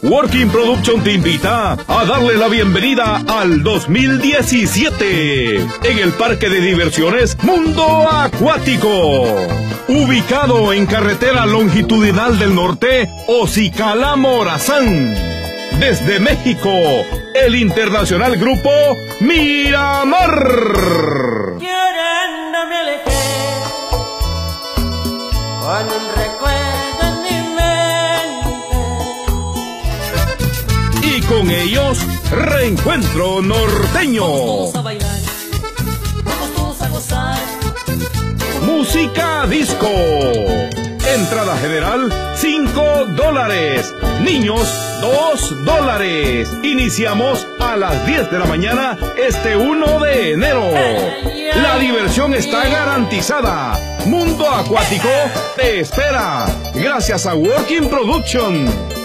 Working Production te invita a darle la bienvenida al 2017 en el Parque de Diversiones Mundo Acuático, ubicado en Carretera Longitudinal del Norte, Ocicala-Morazán. Desde México, el internacional grupo Miramar. Llorando me alejé con un recuerdo en mi mente. Y con ellos, Reencuentro Norteño. Vamos todos a bailar, vamos todos a gozar. Música disco. Entrada general, $5. Niños, $2. Iniciamos a las 10 de la mañana este 1 de enero. La diversión está garantizada. Mundo Acuático te espera. Gracias a Working Production.